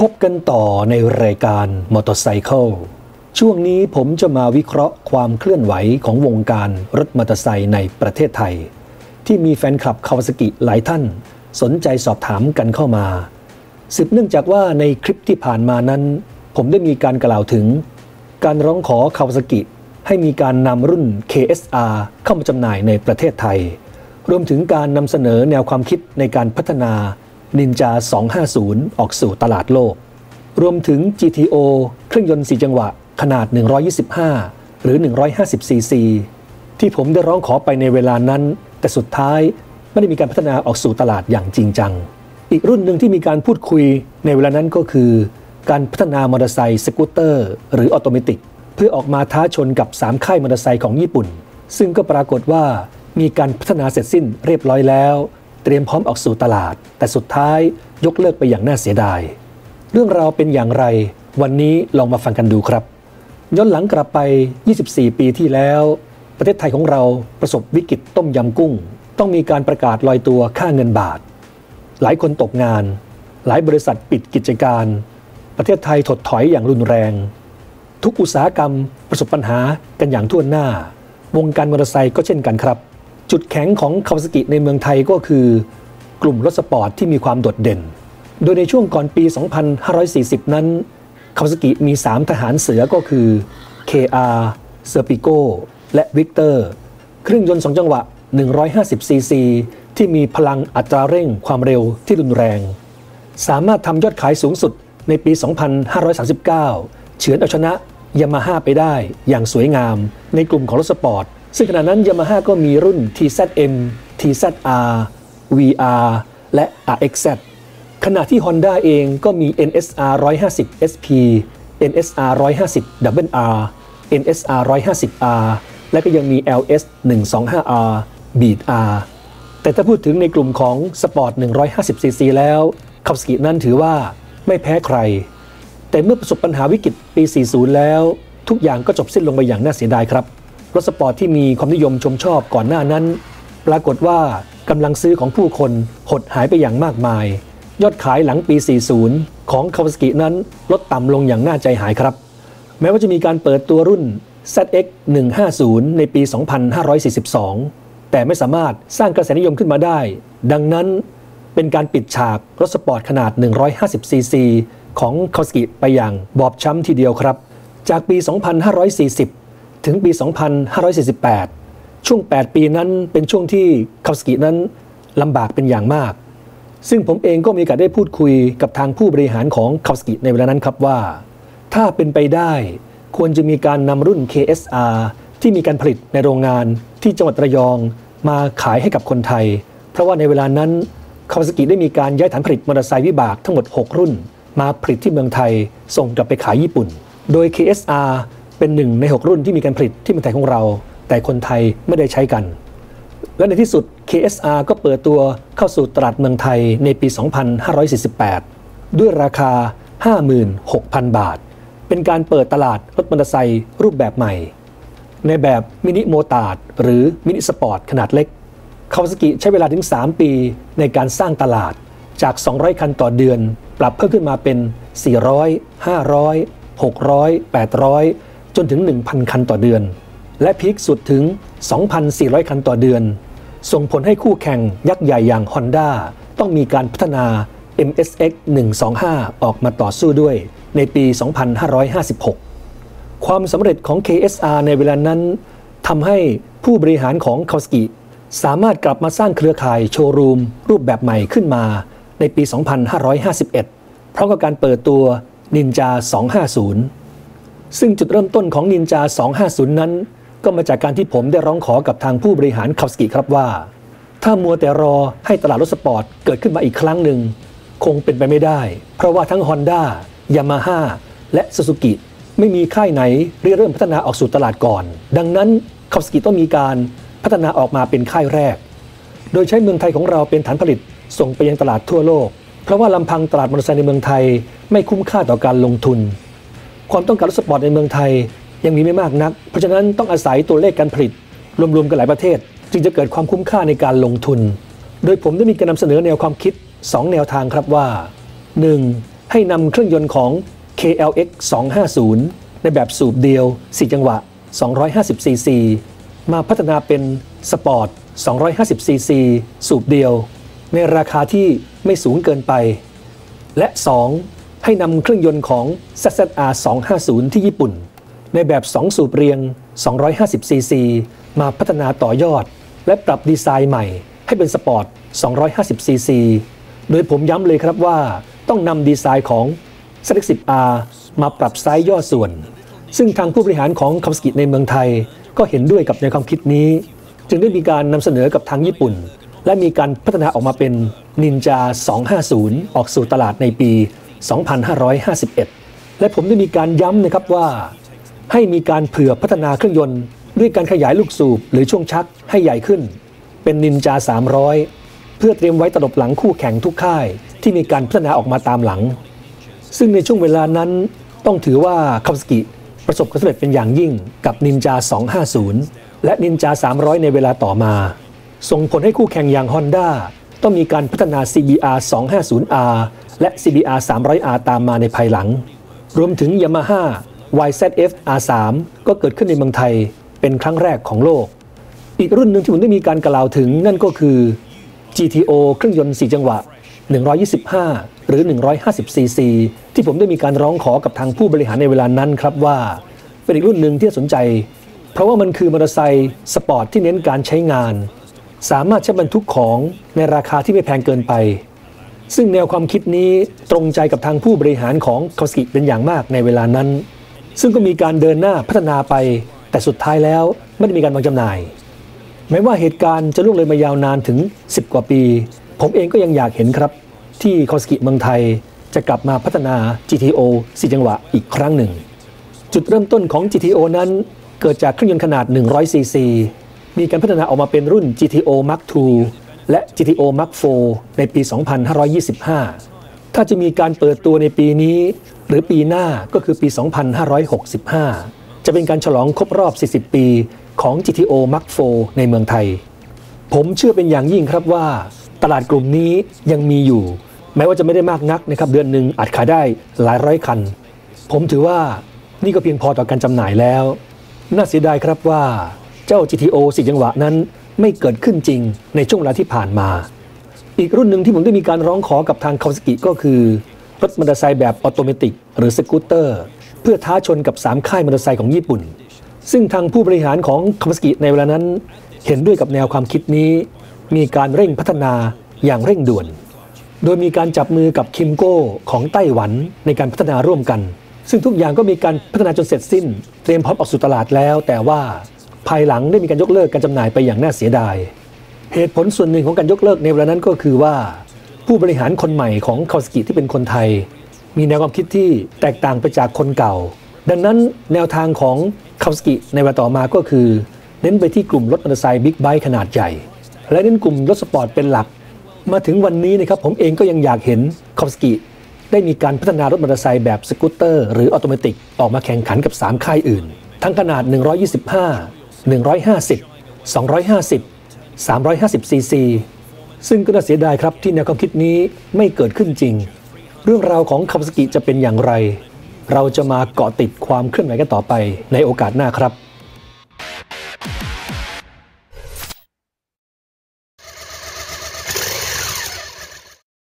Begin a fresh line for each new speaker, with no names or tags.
บกันต่อในรายการมอเตอร์ไซค์ช่วงนี้ผมจะมาวิเคราะห์ความเคลื่อนไหวของวงการรถมอเตอร์ไซค์ในประเทศไทยที่มีแฟนคลับคาวาซากิหลายท่านสนใจสอบถามกันเข้ามาสืบเนื่องจากว่าในคลิปที่ผ่านมานั้นผมได้มีการกล่าวถึงการร้องขอคาวาซากิให้มีการนำรุ่น KSR เข้ามาจำหน่ายในประเทศไทยรวมถึงการนำเสนอแนวความคิดในการพัฒนาNinja 250 ออกสู่ตลาดโลกรวมถึง GTO เครื่องยนต์4จังหวะขนาด125หรือ150ซีซีที่ผมได้ร้องขอไปในเวลานั้นแต่สุดท้ายไม่ได้มีการพัฒนาออกสู่ตลาดอย่างจริงจังอีกรุ่นหนึ่งที่มีการพูดคุยในเวลานั้นก็คือการพัฒนามอเตอร์ไซค์สกูตเตอร์หรือออโตเมติกเพื่อออกมาท้าชนกับ3ค่ายมอเตอร์ไซค์ของญี่ปุ่นซึ่งก็ปรากฏว่ามีการพัฒนาเสร็จสิ้นเรียบร้อยแล้วเตรียมพร้อมออกสู่ตลาดแต่สุดท้ายยกเลิกไปอย่างน่าเสียดายเรื่องราวเป็นอย่างไรวันนี้ลองมาฟังกันดูครับย้อนหลังกลับไป24ปีที่แล้วประเทศไทยของเราประสบวิกฤตต้มยำกุ้งต้องมีการประกาศลอยตัวค่าเงินบาทหลายคนตกงานหลายบริษัทปิดกิจการประเทศไทยถดถอยอย่างรุนแรงทุกอุตสาหกรรมประสบปัญหากันอย่างทั่วหน้าวงการมอเตอร์ไซค์ก็เช่นกันครับจุดแข็งของคาวาซากิในเมืองไทยก็คือกลุ่มรถสปอร์ตที่มีความโดดเด่นโดยในช่วงก่อนปี 2540 นั้นคาวาซากิมี3ทหารเสือก็คือ KR Serpico และ Victor เครื่องยนต์2จังหวะ150ซีซีที่มีพลังอัตราเร่งความเร็วที่รุนแรงสามารถทำยอดขายสูงสุดในปี 2539 เฉือนเอาชนะยามาฮ่าไปได้อย่างสวยงามในกลุ่มของรถสปอร์ตซึ่งขณะนั้นยามาฮ่าก็มีรุ่น TZM TZR VR และ RXZ ขณะที่ Honda เองก็มี NSR 150 SP NSR 150 WR NSR 150R และก็ยังมี LS 125R Beat R แต่ถ้าพูดถึงในกลุ่มของสปอร์ต 150cc แล้วคาวาซากินั้นถือว่าไม่แพ้ใครแต่เมื่อประสบปัญหาวิกฤตปี 40 แล้วทุกอย่างก็จบสิ้นลงไปอย่างน่าเสียดายครับรถสปอร์ตที่มีความนิยมชมชอบก่อนหน้านั้นปรากฏว่ากำลังซื้อของผู้คนหดหายไปอย่างมากมายยอดขายหลังปี 40 ของคาวาซากินั้นลดต่ำลงอย่างน่าใจหายครับแม้ว่าจะมีการเปิดตัวรุ่น ZX 150 ในปี 2542 แต่ไม่สามารถสร้างกระแสนิยมขึ้นมาได้ดังนั้นเป็นการปิดฉากรถสปอร์ตขนาด 150cc ของคาวาซากิไปอย่างบอบช้ำทีเดียวครับจากปี 2540 ถึงปี 2548 ช่วง 8 ปีนั้นเป็นช่วงที่คาวาซากินั้นลำบากเป็นอย่างมากซึ่งผมเองก็มีโอกาสได้พูดคุยกับทางผู้บริหารของคาวาซากิในเวลานั้นครับว่าถ้าเป็นไปได้ควรจะมีการนำรุ่น KSR ที่มีการผลิตในโรงงานที่จังหวัดระยองมาขายให้กับคนไทยเพราะว่าในเวลานั้นคาวาซากิได้มีการย้ายฐานผลิตมอเตอร์ไซค์วิบากทั้งหมด 6 รุ่นมาผลิตที่เมืองไทยส่งกลับไปขายญี่ปุ่นโดย KSR เป็น1ใน6รุ่นที่มีการผลิตที่เมืองไทยของเราแต่คนไทยไม่ได้ใช้กันและในที่สุด KSR ก็เปิดตัวเข้าสู่ตลาดเมืองไทยในปี 2548 ด้วยราคา 56,000 บาทเป็นการเปิดตลาดรถมอเตอร์ไซค์รูปแบบใหม่ในแบบมินิโมตาร์ดหรือมินิสปอร์ตขนาดเล็กคาวาซากิใช้เวลาถึง 3 ปีในการสร้างตลาดจาก200คันต่อเดือนปรับเพิ่มขึ้นมาเป็น400 500 600 800จนถึง 1,000 คันต่อเดือนและพีคสุดถึง 2,400 คันต่อเดือนส่งผลให้คู่แข่งยักษ์ใหญ่อย่าง Honda ต้องมีการพัฒนา MSX 125 ออกมาต่อสู้ด้วยในปี 2556 ความสำเร็จของ KSR ในเวลานั้นทำให้ผู้บริหารของคาวาซากิสามารถกลับมาสร้างเครือข่ายโชว์รูมรูปแบบใหม่ขึ้นมาในปี 2551 พร้อมกับการเปิดตัว Ninja 250 ซึ่งจุดเริ่มต้นของ Ninja 250 นั้นก็มาจากการที่ผมได้ร้องขอกับทางผู้บริหารคาวาซากิครับว่าถ้ามัวแต่รอให้ตลาดรถสปอร์ตเกิดขึ้นมาอีกครั้งหนึ่งคงเป็นไปไม่ได้เพราะว่าทั้ง Honda Yamaha และ Suzuki ไม่มีค่ายไหนเริ่มพัฒนาออกสู่ตลาดก่อนดังนั้นคาวาซากิต้องมีการพัฒนาออกมาเป็นค่ายแรกโดยใช้เมืองไทยของเราเป็นฐานผลิตส่งไปยังตลาดทั่วโลกเพราะว่าลำพังตลาดมอเตอร์ไซค์ในเมืองไทยไม่คุ้มค่าต่อการลงทุนความต้องการรถสปอร์ตในเมืองไทยยังมีไม่มากนักเพราะฉะนั้นต้องอาศัยตัวเลขการผลิตรวมๆกันหลายประเทศจึงจะเกิดความคุ้มค่าในการลงทุนโดยผมได้มีการนำเสนอแนวความคิด2แนวทางครับว่า 1. ให้นำเครื่องยนต์ของ KLX 250ในแบบสูบเดียว4จังหวะ250 cc มาพัฒนาเป็นสปอร์ต250 cc สูบเดียวในราคาที่ไม่สูงเกินไปและ2ให้นำเครื่องยนต์ของ ZZR 250ที่ญี่ปุ่นในแบบ2สูบเรียง250 cc มาพัฒนาต่อยอดและปรับดีไซน์ใหม่ให้เป็นสปอร์ต250 cc โดยผมย้ำเลยครับว่าต้องนำดีไซน์ของ ZX10R มาปรับไซส์ย่อส่วนซึ่งทางผู้บริหารของคาวาซากิในเมืองไทยก็เห็นด้วยกับแนวความคิดนี้จึงได้มีการนำเสนอกับทางญี่ปุ่นและมีการพัฒนาออกมาเป็น Ninja 250 ออกสู่ตลาดในปี 2551 และผมได้มีการย้ำนะครับว่าให้มีการเผื่อพัฒนาเครื่องยนต์ด้วยการขยายลูกสูบหรือช่วงชักให้ใหญ่ขึ้นเป็น Ninja 300 เพื่อเตรียมไว้ตลบหลังคู่แข่งทุกค่ายที่มีการพัฒนาออกมาตามหลังซึ่งในช่วงเวลานั้นต้องถือว่าคาวาซากิประสบความสำเร็จเป็นอย่างยิ่งกับ Ninja 250 และ Ninja 300 ในเวลาต่อมาส่งผลให้คู่แข่งอย่าง Honda ต้องมีการพัฒนา CBR 250R และ CBR 300R ตามมาในภายหลังรวมถึง Yamaha YZF R3 ก็เกิดขึ้นในเมืองไทยเป็นครั้งแรกของโลกอีกรุ่นหนึ่งที่ผมได้มีการกล่าวถึงนั่นก็คือ GTO เครื่องยนต์4จังหวะ125หรือ150 cc ที่ผมได้มีการร้องขอกับทางผู้บริหารในเวลานั้นครับว่าเป็นอีกรุ่นหนึ่งที่สนใจเพราะว่ามันคือมอเตอร์ไซค์สปอร์ตที่เน้นการใช้งานสามารถใช้บรรทุกของในราคาที่ไม่แพงเกินไปซึ่งแนวความคิดนี้ตรงใจกับทางผู้บริหารของคาวาซากิเป็นอย่างมากในเวลานั้นซึ่งก็มีการเดินหน้าพัฒนาไปแต่สุดท้ายแล้วไม่ได้มีการวางจำหน่ายแม้ว่าเหตุการณ์จะล่วงเลยมายาวนานถึง10กว่าปีผมเองก็ยังอยากเห็นครับที่คาวาซากิเมืองไทยจะกลับมาพัฒนา GTO 4จังหวะอีกครั้งหนึ่งจุดเริ่มต้นของ GTO นั้นเกิดจากเครื่องยนต์ขนาด100 cc มีการพัฒนาออกมาเป็นรุ่น GTO Mark II และ GTO Mark IV ในปี 2525 ถ้าจะมีการเปิดตัวในปีนี้หรือปีหน้าก็คือปี 2565 จะเป็นการฉลองครบรอบ 40 ปีของ GTO Mark IV ในเมืองไทยผมเชื่อเป็นอย่างยิ่งครับว่าตลาดกลุ่มนี้ยังมีอยู่แม้ว่าจะไม่ได้มากนักนะครับเดือนหนึ่งอาจขายได้หลายร้อยคันผมถือว่านี่ก็เพียงพอต่อการจำหน่ายแล้วน่าเสียดายครับว่าเจ้า GTO 4จังหวะนั้นไม่เกิดขึ้นจริงในช่วงเวลาที่ผ่านมาอีกรุ่นหนึ่งที่ผมได้มีการร้องขอกับทางคาวาซากิก็คือรถมอเตอร์ไซค์แบบออโตเมติกหรือสกูตเตอร์เพื่อท้าชนกับ3ค่ายมอเตอร์ไซค์ของญี่ปุ่นซึ่งทางผู้บริหารของคาวาซากิในเวลานั้นเห็นด้วยกับแนวความคิดนี้มีการเร่งพัฒนาอย่างเร่งด่วนโดยมีการจับมือกับคิมโก้ของไต้หวันในการพัฒนาร่วมกันซึ่งทุกอย่างก็มีการพัฒนาจนเสร็จสิ้นเตรียมพร้อมออกสู่ตลาดแล้วแต่ว่าภายหลังได้มีการยกเลิกการจำหน่ายไปอย่างน่าเสียดายเหตุผลส่วนหนึ่งของการยกเลิกในเวลานั้นก็คือว่าผู้บริหารคนใหม่ของคาวาซากิที่เป็นคนไทยมีแนวความคิดที่แตกต่างไปจากคนเก่าดังนั้นแนวทางของคาวาซากิในเวลาต่อมาก็คือเน้นไปที่กลุ่มรถมอเตอร์ไซค์บิ๊กไบค์ขนาดใหญ่และเน้นกลุ่มรถสปอร์ตเป็นหลักมาถึงวันนี้นะครับผมเองก็ยังอยากเห็นคาวาซากิได้มีการพัฒนารถมอเตอร์ไซค์แบบสกูตเตอร์หรือออโตเมติกออกมาแข่งขันกับ3ค่ายอื่นทั้งขนาด125 150 250 350 cc ซึ่งก็น่าเสียดายครับที่แนวความคิดนี้ไม่เกิดขึ้นจริงเรื่องราวของคาวาซากิจะเป็นอย่างไรเราจะมาเกาะติดความเคลื่อนไหวกันต่อไปในโอกาสหน้าครับ